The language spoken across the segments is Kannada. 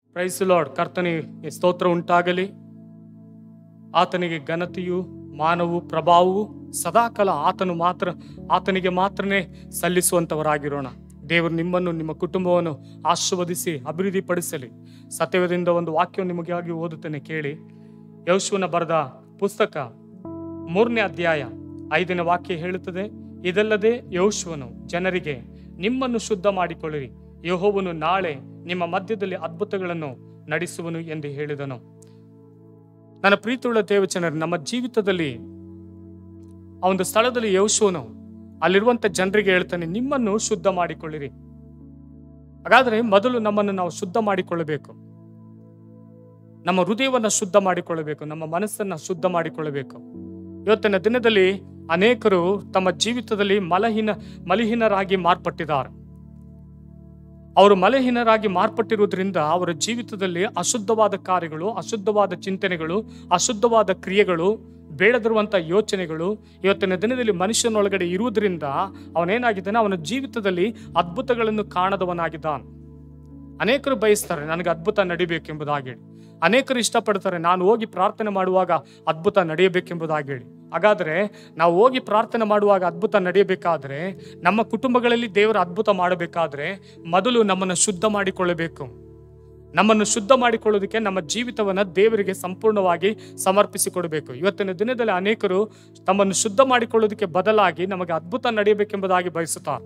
Price lord. ಕರ್ತನಿಗೆ ಸ್ತೋತ್ರ ಉಂಟಾಗಲಿ. ಆತನಿಗೆ ಘನತೆಯು ಮಾನವು ಪ್ರಭಾವವು ಸದಾಕಾಲ ಆತನಿಗೆ ಮಾತ್ರನೇ ಸಲ್ಲಿಸುವಂತವರಾಗಿರೋಣ. ದೇವರು ನಿಮ್ಮನ್ನು ನಿಮ್ಮ ಕುಟುಂಬವನ್ನು ಆಶೀರ್ವದಿಸಿ ಅಭಿವೃದ್ಧಿಪಡಿಸಲಿ. ಸತ್ಯವೇದದಿಂದ ಒಂದು ವಾಕ್ಯವನ್ನು ನಿಮಗಾಗಿ ಓದುತ್ತೇನೆ, ಕೇಳಿ. ಯೆಹೋಶುವನ ಬರೆದ ಪುಸ್ತಕ 3ನೇ ಅಧ್ಯಾಯ 5ನೇ ವಾಕ್ಯ ಹೇಳುತ್ತದೆ, ಇದಲ್ಲದೆ ಯೆಹೋಶುವನು ಜನರಿಗೆ, ನಿಮ್ಮನ್ನು ಶುದ್ಧ ಮಾಡಿಕೊಳ್ಳಿರಿ, ಯೆಹೋವನು ನಾಳೆ ನಿಮ್ಮ ಮಧ್ಯದಲ್ಲಿ ಅದ್ಭುತಗಳನ್ನು ನಡೆಸುವನು ಎಂದು ಹೇಳಿದನು. ನನ್ನ ಪ್ರೀತಿಯುಳ್ಳ ದೇವಜನರು, ನಮ್ಮ ಜೀವಿತದಲ್ಲಿ ಆ ಒಂದು ಸ್ಥಳದಲ್ಲಿ ಯೆಹೋಶುವನು ಅಲ್ಲಿರುವಂತ ಜನರಿಗೆ ಹೇಳ್ತಾನೆ, ನಿಮ್ಮನ್ನು ಶುದ್ಧ ಮಾಡಿಕೊಳ್ಳಿರಿ. ಹಾಗಾದ್ರೆ ಮೊದಲು ನಮ್ಮನ್ನು ನಾವು ಶುದ್ಧ ಮಾಡಿಕೊಳ್ಳಬೇಕು. ನಮ್ಮ ಹೃದಯವನ್ನು ಶುದ್ಧ ಮಾಡಿಕೊಳ್ಳಬೇಕು, ನಮ್ಮ ಮನಸ್ಸನ್ನ ಶುದ್ಧ ಮಾಡಿಕೊಳ್ಳಬೇಕು. ಇವತ್ತಿನ ದಿನದಲ್ಲಿ ಅನೇಕರು ತಮ್ಮ ಜೀವಿತದಲ್ಲಿ ಮಲಹೀನರಾಗಿ ಮಾರ್ಪಟ್ಟಿದ್ದಾರೆ. ಅವರು ಮಲಹೀನರಾಗಿ ಮಾರ್ಪಟ್ಟಿರುವುದರಿಂದ ಅವರ ಜೀವಿತದಲ್ಲಿ ಅಶುದ್ಧವಾದ ಕಾರ್ಯಗಳು, ಅಶುದ್ಧವಾದ ಚಿಂತನೆಗಳು, ಅಶುದ್ಧವಾದ ಕ್ರಿಯೆಗಳು, ಬೇಡದಿರುವಂತ ಯೋಚನೆಗಳು ಇವತ್ತಿನ ದಿನದಲ್ಲಿ ಮನುಷ್ಯನೊಳಗಡೆ ಇರುವುದರಿಂದ ಅವನೇನಾಗಿದ್ದಾನೆ, ಅವನ ಜೀವಿತದಲ್ಲಿ ಅದ್ಭುತಗಳನ್ನು ಕಾಣದವನಾಗಿದ್ದಾನೆ. ಅನೇಕರು ಬಯಸ್ತಾರೆ ನನಗೆ ಅದ್ಭುತ ನಡಿಬೇಕೆಂಬುದಾಗಿ. ಅನೇಕರು ಇಷ್ಟಪಡ್ತಾರೆ ನಾನು ಹೋಗಿ ಪ್ರಾರ್ಥನೆ ಮಾಡುವಾಗ ಅದ್ಭುತ ನಡೆಯಬೇಕೆಂಬುದಾಗಿ ಹೇಳಿ. ಹಾಗಾದ್ರೆ ನಾವು ಹೋಗಿ ಪ್ರಾರ್ಥನೆ ಮಾಡುವಾಗ ಅದ್ಭುತ ನಡೆಯಬೇಕಾದ್ರೆ, ನಮ್ಮ ಕುಟುಂಬಗಳಲ್ಲಿ ದೇವರ ಅದ್ಭುತ ಮಾಡಬೇಕಾದ್ರೆ ಮೊದಲು ನಮ್ಮನ್ನು ಶುದ್ಧ ಮಾಡಿಕೊಳ್ಳಬೇಕು. ನಮ್ಮನ್ನು ಶುದ್ಧ ಮಾಡಿಕೊಳ್ಳೋದಕ್ಕೆ ನಮ್ಮ ಜೀವಿತವನ್ನ ದೇವರಿಗೆ ಸಂಪೂರ್ಣವಾಗಿ ಸಮರ್ಪಿಸಿಕೊಡಬೇಕು. ಇವತ್ತಿನ ದಿನದಲ್ಲಿ ಅನೇಕರು ತಮ್ಮನ್ನು ಶುದ್ಧ ಮಾಡಿಕೊಳ್ಳೋದಕ್ಕೆ ಬದಲಾಗಿ ನಮಗೆ ಅದ್ಭುತ ನಡೆಯಬೇಕೆಂಬುದಾಗಿ ಬಯಸುತ್ತಾರೆ.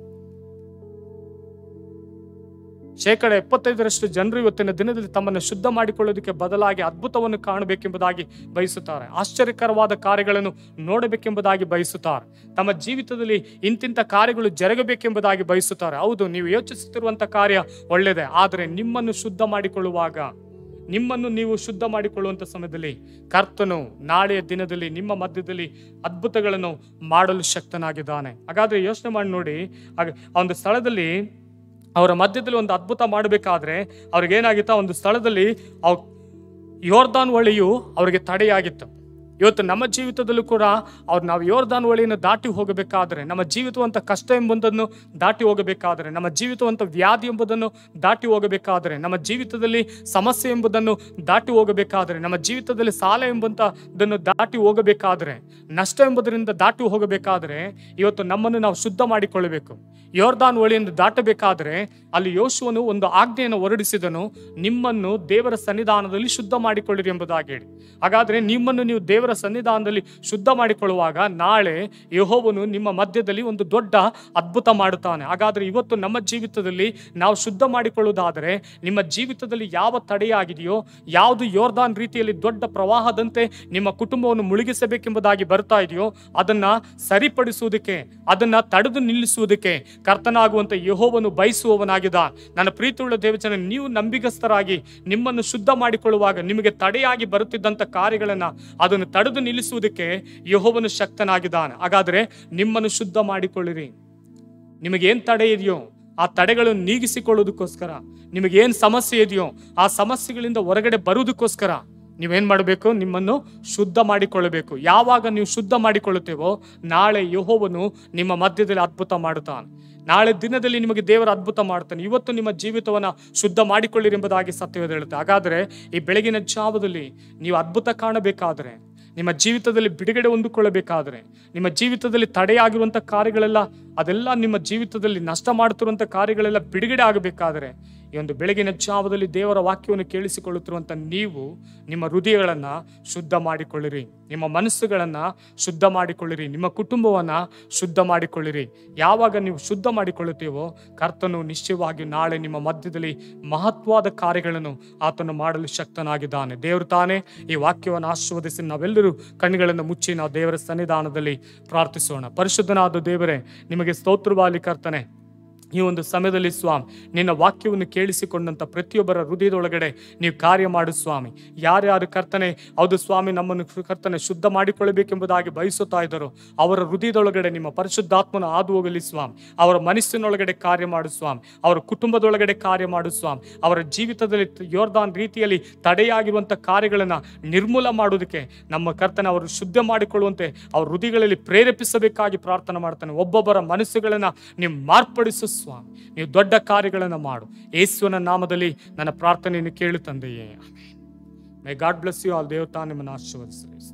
75% ಜನರು ಇವತ್ತಿನ ದಿನದಲ್ಲಿ ತಮ್ಮನ್ನು ಶುದ್ಧ ಮಾಡಿಕೊಳ್ಳೋದಕ್ಕೆ ಬದಲಾಗಿ ಅದ್ಭುತವನ್ನು ಕಾಣಬೇಕೆಂಬುದಾಗಿ ಬಯಸುತ್ತಾರೆ. ಆಶ್ಚರ್ಯಕರವಾದ ಕಾರ್ಯಗಳನ್ನು ನೋಡಬೇಕೆಂಬುದಾಗಿ ಬಯಸುತ್ತಾರೆ. ತಮ್ಮ ಜೀವಿತದಲ್ಲಿ ಇಂತಿಂಥ ಕಾರ್ಯಗಳು ಜರುಗಬೇಕೆಂಬುದಾಗಿ ಬಯಸುತ್ತಾರೆ. ಹೌದು, ನೀವು ಯೋಚಿಸುತ್ತಿರುವಂತ ಕಾರ್ಯ ಒಳ್ಳೆಯದೇ, ಆದರೆ ನಿಮ್ಮನ್ನು ಶುದ್ಧ ಮಾಡಿಕೊಳ್ಳುವಾಗ, ನಿಮ್ಮನ್ನು ನೀವು ಶುದ್ಧ ಮಾಡಿಕೊಳ್ಳುವಂತ ಸಮಯದಲ್ಲಿ ಕರ್ತನು ನಾಳೆಯ ದಿನದಲ್ಲಿ ನಿಮ್ಮ ಮಧ್ಯದಲ್ಲಿ ಅದ್ಭುತಗಳನ್ನು ಮಾಡಲು ಶಕ್ತನಾಗಿದ್ದಾನೆ. ಹಾಗಾದ್ರೆ ಯೋಚನೆ ಮಾಡಿ ನೋಡಿ, ಆ ಒಂದು ಸ್ಥಳದಲ್ಲಿ ಅವರ ಮಧ್ಯದಲ್ಲಿ ಒಂದು ಅದ್ಭುತ ಮಾಡಬೇಕಾದ್ರೆ ಅವ್ರಿಗೇನಾಗಿತ್ತು, ಒಂದು ಸ್ಥಳದಲ್ಲಿ ಯೋರ್ದಾನ್ ಹೊಳೆಯು ಅವರಿಗೆ ತಡೆಯಾಗಿತ್ತು. ಇವತ್ತು ನಮ್ಮ ಜೀವಿತದಲ್ಲೂ ಕೂಡ ನಾವು ಯೋರ್ದಾನ್ ಹೊಳೆಯನ್ನು ದಾಟಿ ಹೋಗಬೇಕಾದ್ರೆ, ನಮ್ಮ ಜೀವಿತವಂತ ಕಷ್ಟ ಎಂಬುದನ್ನು ದಾಟಿ ಹೋಗಬೇಕಾದ್ರೆ, ನಮ್ಮ ಜೀವಿತವಂತ ವ್ಯಾಧಿ ಎಂಬುದನ್ನು ದಾಟಿ ಹೋಗಬೇಕಾದ್ರೆ, ನಮ್ಮ ಜೀವಿತದಲ್ಲಿ ಸಮಸ್ಯೆ ಎಂಬುದನ್ನು ದಾಟಿ ಹೋಗಬೇಕಾದ್ರೆ, ನಮ್ಮ ಜೀವಿತದಲ್ಲಿ ಸಾಲ ಎಂಬಂತದನ್ನು ದಾಟಿ ಹೋಗಬೇಕಾದ್ರೆ, ನಷ್ಟ ಎಂಬುದರಿಂದ ದಾಟಿ ಹೋಗಬೇಕಾದ್ರೆ ಇವತ್ತು ನಮ್ಮನ್ನು ನಾವು ಶುದ್ಧ ಮಾಡಿಕೊಳ್ಳಬೇಕು. ಯೋರ್ದಾನ್ ಹೊಳೆಯನ್ನು ದಾಟಬೇಕಾದ್ರೆ ಅಲ್ಲಿ ಯೆಹೋಶುವನು ಒಂದು ಆಜ್ಞೆಯನ್ನು ಹೊರಡಿಸಿದನು, ನಿಮ್ಮನ್ನು ದೇವರ ಸನ್ನಿಧಾನದಲ್ಲಿ ಶುದ್ಧ ಮಾಡಿಕೊಳ್ಳಿರಿ ಎಂಬುದಾಗಿ ಹೇಳಿ. ಹಾಗಾದ್ರೆ ನಿಮ್ಮನ್ನು ನೀವು ದೇವರ ಸನ್ನಿಧಾನದಲ್ಲಿ ಶುದ್ಧ ಮಾಡಿಕೊಳ್ಳುವಾಗ ನಾಳೆ ಯೆಹೋವನು ನಿಮ್ಮ ಮಧ್ಯದಲ್ಲಿ ಒಂದು ದೊಡ್ಡ ಅದ್ಭುತ ಮಾಡುತ್ತಾನೆ. ಹಾಗಾದ್ರೆ ಇವತ್ತು ನಮ್ಮ ಜೀವಿತದಲ್ಲಿ ನಾವು ಶುದ್ಧ ಮಾಡಿಕೊಳ್ಳುವುದಾದರೆ, ನಿಮ್ಮ ಜೀವಿತದಲ್ಲಿ ಯಾವ ತಡೆಯಾಗಿದೆಯೋ, ಯಾವುದು ಯೋರ್ದಾನ್ ರೀತಿಯಲ್ಲಿ ದೊಡ್ಡ ಪ್ರವಾಹದಂತೆ ನಿಮ್ಮ ಕುಟುಂಬವನ್ನು ಮುಳುಗಿಸಬೇಕೆಂಬುದಾಗಿ ಬರ್ತಾ ಇದೆಯೋ ಅದನ್ನ ಸರಿಪಡಿಸುವುದಕ್ಕೆ, ಅದನ್ನ ತಡೆದು ನಿಲ್ಲಿಸುವುದಕ್ಕೆ ಕರ್ತನಾಗುವಂತ ಯೆಹೋವನು ಬಯಸುವವನಾಗಿದ್ದ. ನನ್ನ ಪ್ರೀತಿಯುಳ್ಳ ದೇವಜನ, ನೀವು ನಂಬಿಗಸ್ತರಾಗಿ ನಿಮ್ಮನ್ನು ಶುದ್ಧ ಮಾಡಿಕೊಳ್ಳುವಾಗ ನಿಮಗೆ ತಡೆಯಾಗಿ ಬರುತ್ತಿದ್ದಂತ ಕಾರ್ಯಗಳನ್ನ ಅದನ್ನು ತಡೆದು ನಿಲ್ಲಿಸುವುದಕ್ಕೆ ಯೆಹೋವನು ಶಕ್ತನಾಗಿದ್ದಾನೆ. ಹಾಗಾದ್ರೆ ನಿಮ್ಮನ್ನು ಶುದ್ಧ ಮಾಡಿಕೊಳ್ಳಿರಿ. ನಿಮಗೇನ್ ತಡೆ ಇದೆಯೋ ಆ ತಡೆಗಳನ್ನು ನೀಗಿಸಿಕೊಳ್ಳುವುದಕ್ಕೋಸ್ಕರ, ನಿಮಗೇನ್ ಸಮಸ್ಯೆ ಇದೆಯೋ ಆ ಸಮಸ್ಯೆಗಳಿಂದ ಹೊರಗಡೆ ಬರುವುದಕ್ಕೋಸ್ಕರ ನೀವೇನ್ ಮಾಡಬೇಕು, ನಿಮ್ಮನ್ನು ಶುದ್ಧ ಮಾಡಿಕೊಳ್ಳಬೇಕು. ಯಾವಾಗ ನೀವು ಶುದ್ಧ ಮಾಡಿಕೊಳ್ಳುತ್ತೇವೋ ನಾಳೆ ಯೆಹೋವನು ನಿಮ್ಮ ಮಧ್ಯದಲ್ಲಿ ಅದ್ಭುತ ಮಾಡುತ್ತಾನೆ. ನಾಳೆ ದಿನದಲ್ಲಿ ನಿಮಗೆ ದೇವರ ಅದ್ಭುತ ಮಾಡ್ತಾನೆ. ಇವತ್ತು ನಿಮ್ಮ ಜೀವಿತವನ್ನ ಶುದ್ಧ ಮಾಡಿಕೊಳ್ಳಿರಿ ಎಂಬುದಾಗಿ ಸತ್ಯವೇದ ಹೇಳುತ್ತೆ. ಹಾಗಾದ್ರೆ ಈ ಬೆಳಗಿನ ಜಾವದಲ್ಲಿ ನೀವು ಅದ್ಭುತ ಕಾಣಬೇಕಾದ್ರೆ, ನಿಮ್ಮ ಜೀವಿತದಲ್ಲಿ ಬಿಡುಗಡೆ ಹೊಂದಿಕೊಳ್ಳಬೇಕಾದ್ರೆ, ನಿಮ್ಮ ಜೀವಿತದಲ್ಲಿ ತಡೆಯಾಗಿರುವಂಥ ಕಾರ್ಯಗಳೆಲ್ಲ, ಅದೆಲ್ಲ ನಿಮ್ಮ ಜೀವಿತದಲ್ಲಿ ನಷ್ಟ ಮಾಡುತ್ತಿರುವಂಥ ಕಾರ್ಯಗಳೆಲ್ಲ ಬಿಡುಗಡೆ ಆಗಬೇಕಾದ್ರೆ ಈ ಒಂದು ಬೆಳಗಿನ ಜಾವದಲ್ಲಿ ದೇವರ ವಾಕ್ಯವನ್ನು ಕೇಳಿಸಿಕೊಳ್ಳುತ್ತಿರುವಂಥ ನೀವು ನಿಮ್ಮ ಹೃದಯಗಳನ್ನ ಶುದ್ಧ ಮಾಡಿಕೊಳ್ಳಿರಿ, ನಿಮ್ಮ ಮನಸ್ಸುಗಳನ್ನ ಶುದ್ಧ ಮಾಡಿಕೊಳ್ಳಿರಿ, ನಿಮ್ಮ ಕುಟುಂಬವನ್ನ ಶುದ್ಧ ಮಾಡಿಕೊಳ್ಳಿರಿ. ಯಾವಾಗ ನೀವು ಶುದ್ಧ ಮಾಡಿಕೊಳ್ಳುತ್ತೀವೋ ಕರ್ತನು ನಿಶ್ಚಯವಾಗಿ ನಾಳೆ ನಿಮ್ಮ ಮಧ್ಯದಲ್ಲಿ ಮಹತ್ವದ ಕಾರ್ಯಗಳನ್ನು ಆತನು ಮಾಡಲು ಶಕ್ತನಾಗಿದ್ದಾನೆ. ದೇವರು ತಾನೇ ಈ ವಾಕ್ಯವನ್ನು ಆಶೀರ್ವದಿಸಿ ನಾವೆಲ್ಲರೂ ಕಣ್ಣುಗಳನ್ನು ಮುಚ್ಚಿ ನಾವು ದೇವರ ಸನ್ನಿಧಾನದಲ್ಲಿ ಪ್ರಾರ್ಥಿಸೋಣ. ಪರಿಶುದ್ಧನಾದ ದೇವರೇ, ನಿಮಗೆ ಸ್ತೋತ್ರವಾಗಲಿ ಕರ್ತನೆ. ಈ ಒಂದು ಸಮಯದಲ್ಲಿ ಸ್ವಾಮಿ, ನಿನ್ನ ವಾಕ್ಯವನ್ನು ಕೇಳಿಸಿಕೊಂಡಂತ ಪ್ರತಿಯೊಬ್ಬರ ಹೃದಯದೊಳಗಡೆ ನೀವು ಕಾರ್ಯ ಮಾಡು ಸ್ವಾಮಿ. ಯಾರ್ಯಾರು ಕರ್ತನೆ ಹೌದು ಸ್ವಾಮಿ ನಮ್ಮನ್ನು ಕರ್ತನೆ ಶುದ್ಧ ಮಾಡಿಕೊಳ್ಳಬೇಕೆಂಬುದಾಗಿ ಬಯಸುತ್ತಾ ಇದ್ದಾರೋ ಅವರ ಹೃದಯದೊಳಗಡೆ ನಿಮ್ಮ ಪರಿಶುದ್ಧಾತ್ಮನ ಹಾದು ಹೋಗಲಿ ಸ್ವಾಮಿ. ಅವರ ಮನಸ್ಸಿನೊಳಗಡೆ ಕಾರ್ಯ ಮಾಡು ಸ್ವಾಮಿ. ಅವರ ಕುಟುಂಬದೊಳಗಡೆ ಕಾರ್ಯ ಮಾಡು ಸ್ವಾಮಿ. ಅವರ ಜೀವಿತದಲ್ಲಿ ಯೋರ್ದಾನ್ ರೀತಿಯಲ್ಲಿ ತಡೆಯಾಗಿರುವಂಥ ಕಾರ್ಯಗಳನ್ನು ನಿರ್ಮೂಲ ಮಾಡುವುದಕ್ಕೆ ನಮ್ಮ ಕರ್ತನೆ ಅವರು ಶುದ್ಧ ಮಾಡಿಕೊಳ್ಳುವಂತೆ ಅವ್ರ ಹೃದಯಗಳಲ್ಲಿ ಪ್ರೇರೇಪಿಸಬೇಕಾಗಿ ಪ್ರಾರ್ಥನೆ ಮಾಡ್ತಾನೆ. ಒಬ್ಬೊಬ್ಬರ ಮನಸ್ಸುಗಳನ್ನ ನೀವು ಮಾರ್ಪಡಿಸು ಸ್ವಾಮಿ. ನೀವು ದೊಡ್ಡ ಕಾರ್ಯಗಳನ್ನು ಮಾಡು. ಯೇಸುವಿನ ನಾಮದಲ್ಲಿ ನನ್ನ ಪ್ರಾರ್ಥನೆಯನ್ನು ಕೇಳು ತಂದೆಯೇ. Amen. My God bless you all. ದೇವತಾ ನಿಮ್ಮನ್ನು ಆಶೀರ್ವದಿಸಲಿ.